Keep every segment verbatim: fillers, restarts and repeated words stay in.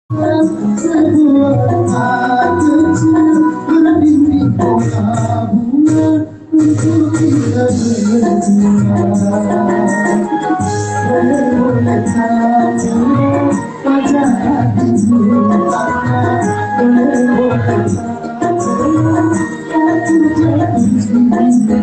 Sebuah kecil berdiri kota bunga untuk kita berdua. Boleh tahu wajah hatimu karena boleh tahu aku jatuh cinta.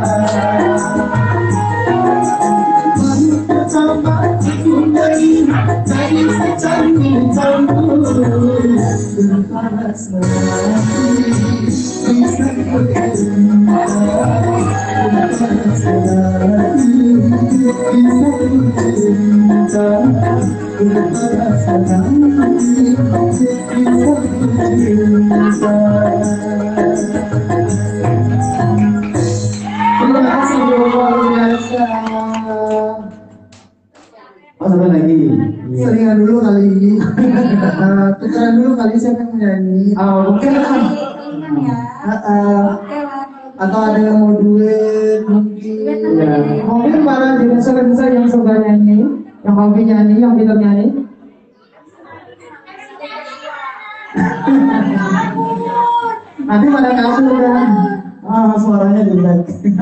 Baru pertama aku melihat dari secantik kamu berparas lagi bisa bercinta, berparas lagi bisa bercinta, berparas lagi bisa bercinta. Terima kasih luar biasa. Oh, satu lagi. Selingan dulu kali ini. uh, Tukeran dulu kali siapa yang menyanyi. Oh, mungkin kan. Uh, uh, atau ada yang mau duet mungkin. Ya. Mungkin para dancer-dancer yang suka nyanyi, yang hobi nyanyi, yang pintar nyanyi. Nanti pada kamu kan. Ah, suaranya jelek.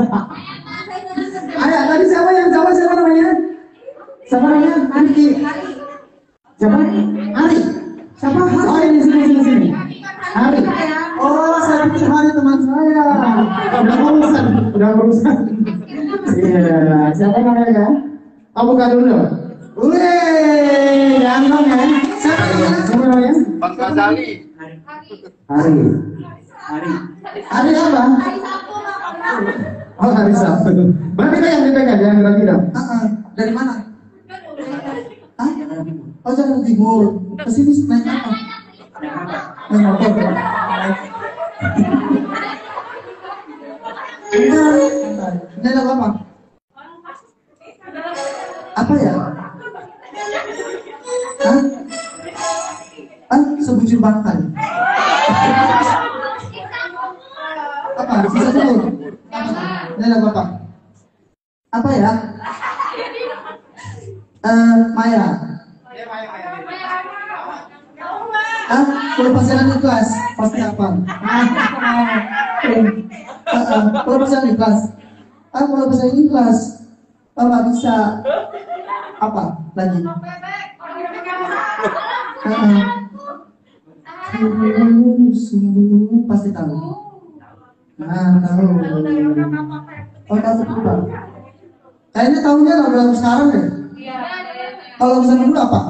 Ayo, tadi siapa yang jawab, siapa namanya? Siapa namanya? Arki. Siapa? Ari. Siapa? Oh, ini sini sini sini. Ari. Oh, saya pikir Hari teman saya. Udah berurusan, udah berurusan. Iya, siapa namanya? Oh, buka dulu. Wih, ganteng ya. Siapa namanya? Siapa namanya? Bang Ghazali. Hari. Hari. Hari apa? Oh, hari Sabtu. Berarti kan yang dipegang, yang bilang tidak? Uh-uh. Dari mana? Hah? Oh, Jakarta Timur. Kesini naik apa? Naik motor. Ini ada apa? Apa ya? Hah? Ah, sebutir bantal. Apa? Bisa dulu. Ini ada apa? Apa ya? Uh, Maya. Ah, pelepasan ikhlas pasti apa? Ah, uh, uh, pelepasan ikhlas. Ah, pelepasan ikhlas. Apa bisa? Apa lagi? Uh, uh, pasti tahu. Nah, tahu. Oh, tahu juga. Kayaknya tahunya lagu-lagu sekarang deh. Kalau misalnya dulu apa?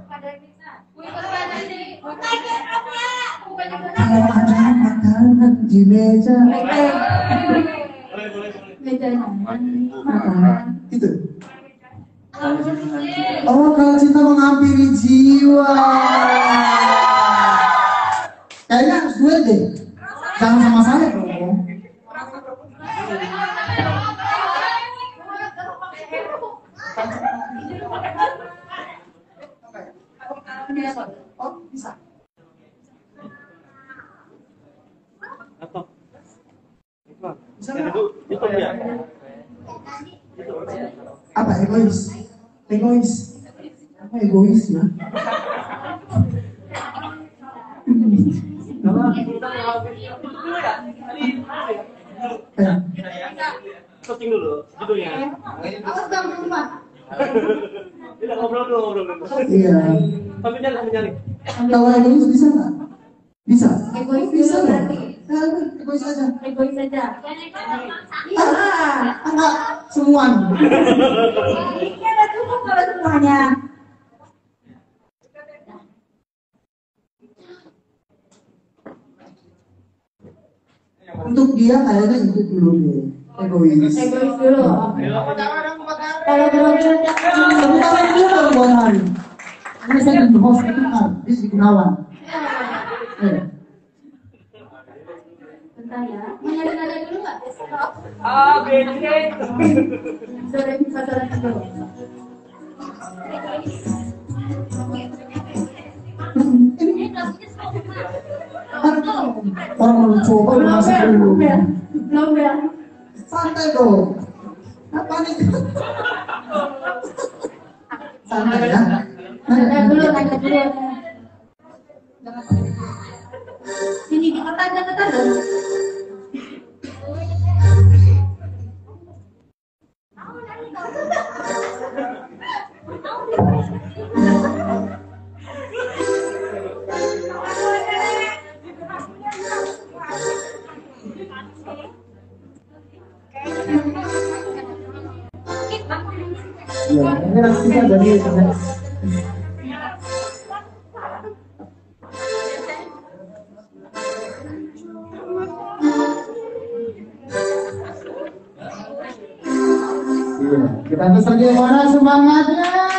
Kalau ada makanan di meja. Meja gitu. Oh, kalau cinta menghampiri jiwa. Kayaknya harus duet deh. Jangan sama saya dong. Oh, bisa. Bisa itu ya. Apa egois? Egois. Apa egois ya? Posting dulu judulnya. Awas bang rumah. Tidak ngobrol dulu ngobrol dulu. Iya. Sambil nyari sambil nyari. Kalau egois bisa nggak? Bisa. Egois Bisa dulu nggak? berarti. Egois aja. Egois saja. Iya. Enggak semua. Ini ada cukup kalau semuanya. Untuk dia kayaknya itu dulu deh. Egois. Egois dulu. Kalau belum Tapi tangan dulu dong buat Hari. Ini saya di host itu kan, di Gunawan. bentar ya. Mau nyari nada dulu nggak? A B C. Sudah bisa jalan dulu. Ini lagunya sama. Orang mau coba masuk dulu. Belum ya. Santai dong. Apa nih? Santai ya. Nada dulu, nada dulu. Sini diketar ketar dong. Ya, ini reaksinya dari Iya, kita terus lagi mana semangatnya?